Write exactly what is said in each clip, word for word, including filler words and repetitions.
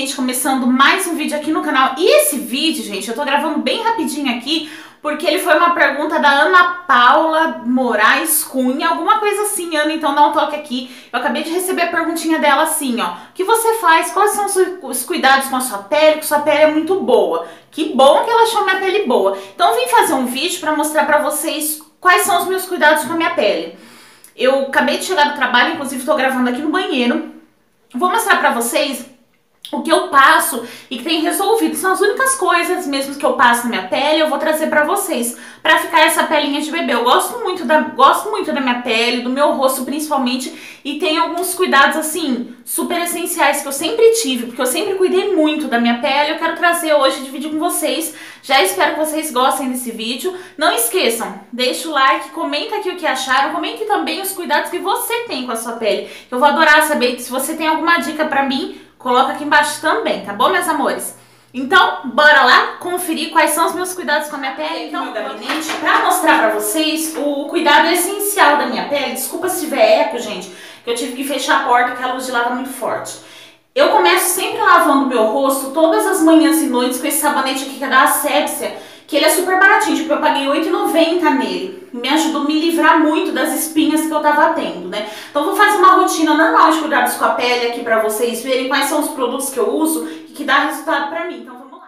gente, começando mais um vídeo aqui no canal. E esse vídeo, gente, eu tô gravando bem rapidinho aqui, porque ele foi uma pergunta da Ana Paula Moraes Cunha, alguma coisa assim, Ana, então dá um toque aqui. Eu acabei de receber a perguntinha dela assim, ó. O que você faz? Quais são os cuidados com a sua pele? Que sua pele é muito boa. Que bom que ela achou minha pele boa. Então eu vim fazer um vídeo pra mostrar pra vocês quais são os meus cuidados com a minha pele. Eu acabei de chegar do trabalho, inclusive tô gravando aqui no banheiro. Vou mostrar pra vocês o que eu passo e que tem resolvido. São as únicas coisas mesmo que eu passo na minha pele, eu vou trazer pra vocês, pra ficar essa pelinha de bebê. Eu gosto muito da, gosto muito da minha pele, do meu rosto principalmente, e tem alguns cuidados assim, super essenciais que eu sempre tive, porque eu sempre cuidei muito da minha pele. Eu quero trazer hoje, dividir com vocês. Já espero que vocês gostem desse vídeo. Não esqueçam, deixa o like, comenta aqui o que acharam, comente também os cuidados que você tem com a sua pele. Eu vou adorar saber que se você tem alguma dica pra mim, coloca aqui embaixo também, tá bom, meus amores? Então, bora lá conferir quais são os meus cuidados com a minha pele. Então, no gabinete, pra mostrar pra vocês o cuidado essencial da minha pele. Desculpa se tiver eco, gente, que eu tive que fechar a porta, que a luz de lá tá muito forte. Eu começo sempre lavando meu rosto todas as manhãs e noites com esse sabonete aqui que é da Asepsia, que ele é super baratinho, tipo, eu paguei oito reais e noventa centavos nele. Me ajudou a me livrar muito das espinhas que eu tava tendo, né? Então vou fazer uma rotina normal de cuidados com a pele aqui pra vocês verem quais são os produtos que eu uso e que dá resultado pra mim. Então vamos lá.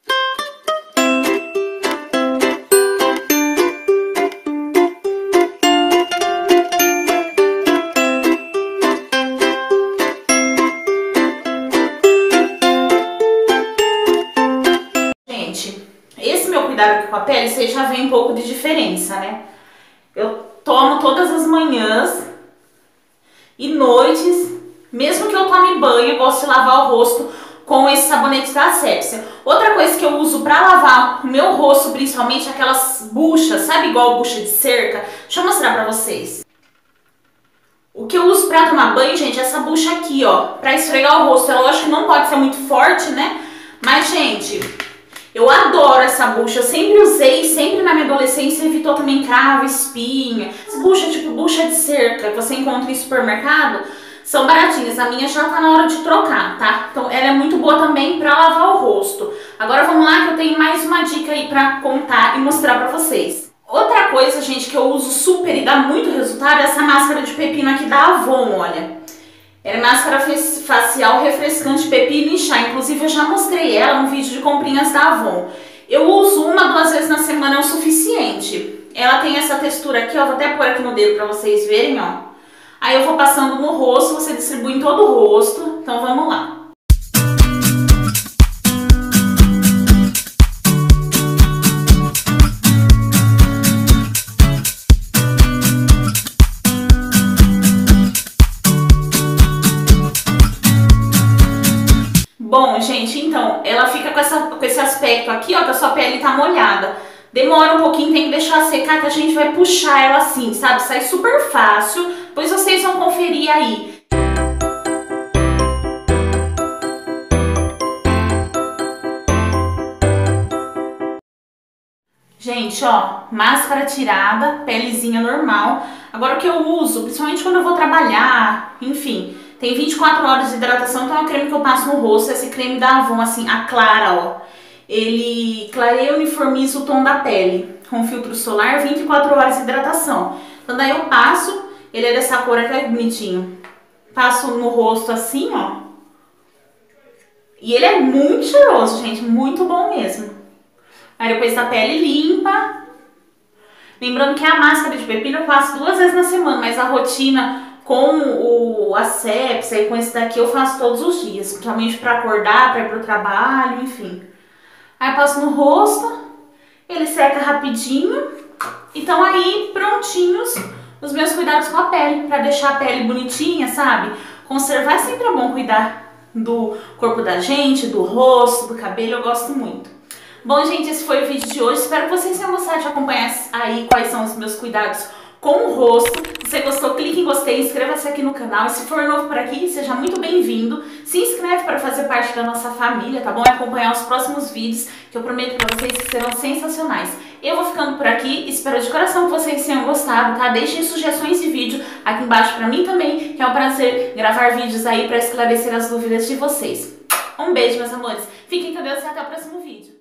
Cuidado aqui com a pele, você já vê um pouco de diferença, né? Eu tomo todas as manhãs e noites, mesmo que eu tome banho, eu gosto de lavar o rosto com esse sabonete da Asepsia. Outra coisa que eu uso pra lavar o meu rosto, principalmente, aquelas buchas, sabe, igual bucha de cerca? Deixa eu mostrar pra vocês. O que eu uso pra tomar banho, gente, é essa bucha aqui, ó, pra esfregar o rosto. É lógico que não pode ser muito forte, né? Mas, gente, eu adoro essa bucha, eu sempre usei, sempre na minha adolescência, evitou também cravo, espinha. As buchas, tipo bucha de cerca, que você encontra em supermercado, são baratinhas. A minha já tá na hora de trocar, tá? Então ela é muito boa também pra lavar o rosto. Agora vamos lá que eu tenho mais uma dica aí pra contar e mostrar pra vocês. Outra coisa, gente, que eu uso super e dá muito resultado é essa máscara de pepino aqui da Avon, olha. É máscara facial refrescante pepino e chá. Inclusive eu já mostrei ela no vídeo de comprinhas da Avon. Eu uso uma, duas vezes na semana, é o suficiente. Ela tem essa textura aqui, ó. Vou até pôr aqui no dedo pra vocês verem, ó. Aí eu vou passando no rosto, você distribui em todo o rosto. Então vamos lá. Bom, gente, então, ela fica com, essa, com esse aspecto aqui, ó, que a sua pele tá molhada. Demora um pouquinho, tem que deixar secar, que a gente vai puxar ela assim, sabe? Sai super fácil, depois vocês vão conferir aí. Gente, ó, máscara tirada, pelezinha normal. Agora o que eu uso, principalmente quando eu vou trabalhar, enfim, tem vinte e quatro horas de hidratação, então é o creme que eu passo no rosto, esse creme da Avon, assim, a clara, ó. Ele clareia e uniformiza o tom da pele, com filtro solar, vinte e quatro horas de hidratação. Então daí eu passo, ele é dessa cor aqui, é bonitinho. Passo no rosto assim, ó. E ele é muito cheiroso, gente, muito bom mesmo. Aí depois da pele limpa. Lembrando que a máscara de pepino eu faço duas vezes na semana, mas a rotina com o Asepsia e com esse daqui eu faço todos os dias, principalmente para acordar, para ir pro trabalho, enfim. Aí eu passo no rosto, ele seca rapidinho, e estão aí prontinhos os meus cuidados com a pele, para deixar a pele bonitinha, sabe? Conservar sempre é bom, cuidar do corpo da gente, do rosto, do cabelo, eu gosto muito. Bom, gente, esse foi o vídeo de hoje, espero que vocês tenham gostado de acompanhar aí quais são os meus cuidados com o rosto. Se você gostou, clique em gostei, inscreva-se aqui no canal. E se for novo por aqui, seja muito bem-vindo. Se inscreve para fazer parte da nossa família, tá bom? E acompanhar os próximos vídeos, que eu prometo para vocês que serão sensacionais. Eu vou ficando por aqui, espero de coração que vocês tenham gostado, tá? Deixem sugestões de vídeo aqui embaixo para mim também, que é um prazer gravar vídeos aí para esclarecer as dúvidas de vocês. Um beijo, meus amores. Fiquem com Deus e até o próximo vídeo.